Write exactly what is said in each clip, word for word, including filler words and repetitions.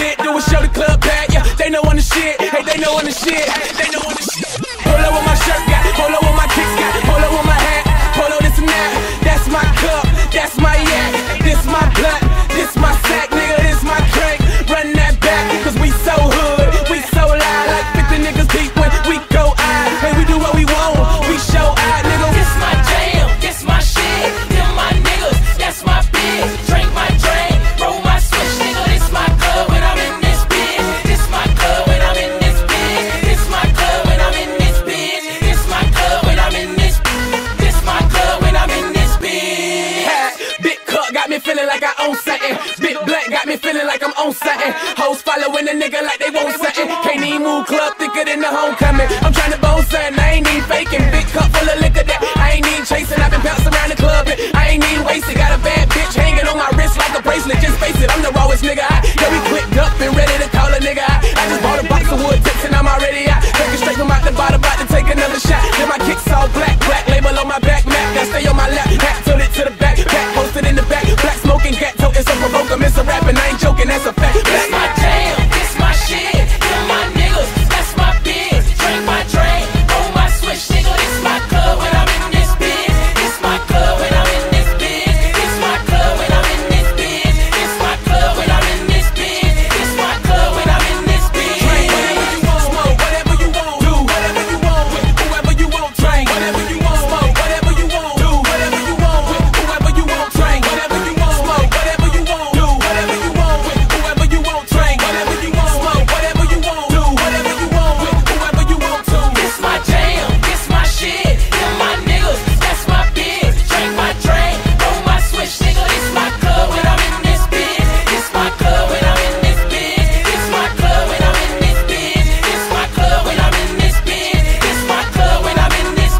shit, do a show the club pack, yeah. They know on the shit, hey, they know on the shit, they know on the shit. Polo with my shirt got, polo with my kicks got, polo with my hat, polo this and that. That's my cup, that's my yak, this my blunt, this my sack, nigga, this my drink. Run that back, cause we so hood, we so loud, like fifty niggas deep when we go out. Hey, we do what we want, we show out, nigga. This my jam, this my shit, them my niggas, that's my bitch. Drink my drink, roll my switch, nigga, this my club when I'm in this bitch. This my club when I'm in this bitch. This my club when I'm in this bitch. This my club when I'm in this. This my club when I'm in this bitch. Ha, big cut got me feeling like I own something. Big black got me feeling like I'm on something. Hoes following a nigga like they want something. Can't even move club thicker than the homecoming. I'm trying to bowl something, I ain't even faking. Big cup full of liquor that I ain't even chasing. I've been bouncing around the club and I ain't even wasted. Got a bad bitch hanging on my wrist like a bracelet. Just face it, I'm the rawest nigga. I, yeah, we clicked up and ready to call a nigga. I, I just bought a box of wood tips and I'm already out. Take it straight from out the bottom, about to take another shot. Then my kicks all black, black label on my back, Mac that stay on my lap. Hat tilted to the back, back posted in the back. Black smoking, gat toting, so provoke 'em. It's a rap and I ain't joking, that's a fact. This my jam, this my shit, them my niggas, that's my bitch. Drink my drink, roll my switch, nigga, this my club when I'm in this bitch. This my club when I'm in this bitch. This my club when I'm in this bitch. This my club when I'm in this bitch. This my club when I'm in this bitch. Drink whatever you want, smoke whatever you want, do whatever you want with whoever you want. Drink whatever you want, smoke whatever you want, do whatever you want with whoever you want. Drink whatever you want, smoke whatever you want, do whatever you want with whoever you want. Drink whatever you want, smoke whatever you want, do whatever you want with whoever you want to. This my jam, this my shit, them my niggas, that's my bitch. Drink my drink, roll my switch, nigga, this my club when I'm in this bitch. This my club when I'm in this bitch. This my club when I'm in this bitch. This my club when I'm in this bitch. This my club when I'm in this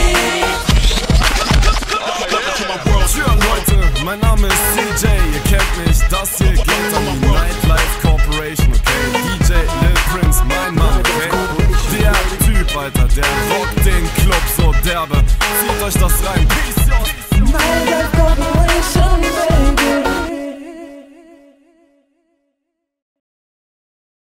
bitch. Tschüss Leute, mein Name ist C J, ihr kennt mich, das hier geht an die Nightlife Corporation, okay? D J Lil Prince, mein Mann, okay? Der Typ, Alter, der rockt den Club so derbe. Zieht euch das rein, peace, yo! Nightlife Corporation.